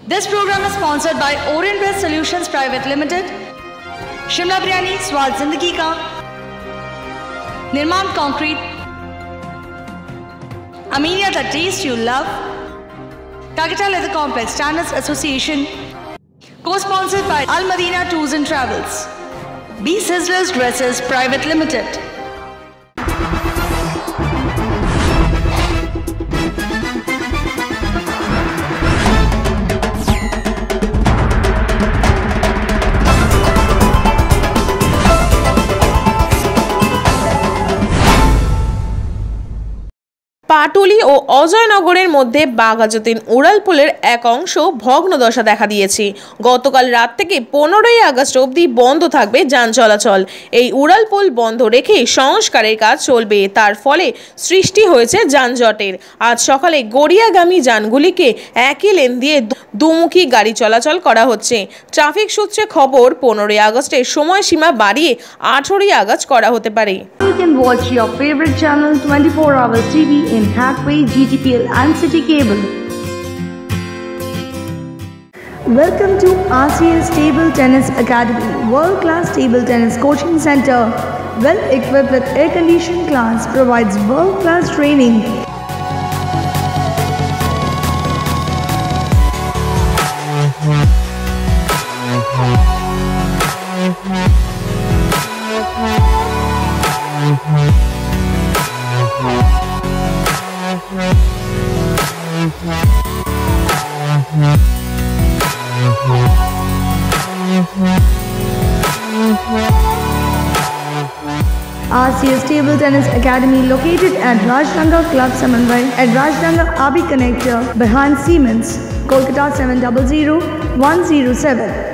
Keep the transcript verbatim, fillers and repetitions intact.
This program is sponsored by Orient Best Solutions Private Limited, Shimla Biryani Swad Zindagi Ka, Nirman Concrete, Aminia the Taste You Love, Calcutta Leather Complex Standards Association, co-sponsored by Al Madina Tours and Travels, B Sizzlers Dresses Private Limited. Patuli ও অজয়নগরের মধ্যে বাঘাযতীন উড়ালপুলের এক অংশ ভগ্নদশা দেখা দিয়েছে। গতকাল রাত থেকে পনেরোই August অবধি বন্ধ থাকবে যান চলাচল। এই উড়ালপুল বন্ধ রেখে সংস্কারের কাজ চলবে, তার ফলে সৃষ্টি হয়েছে যানজটের। আজ সকালে গড়িয়াগামী যানগুলিকে একই লেন দিয়ে দুমুখী গাড়ি চলাচল করা হচ্ছে। ট্রাফিক সূত্রে খবর, পনেরোই আগস্টের সময়সীমা বাড়িয়ে আঠারোই আগস্ট করা হতে পারে। You can watch your favorite channel twenty-four hours T V in Hathway, G T P L and City Cable. Welcome to R C S Table Tennis Academy, world-class table tennis coaching center. Well equipped with air-conditioned class, provides world-class training. R C S Table Tennis Academy located at Rajdanga Club Samanvai at Rajdanga Abi Connector behind Siemens, Kolkata seven zero zero one zero seven.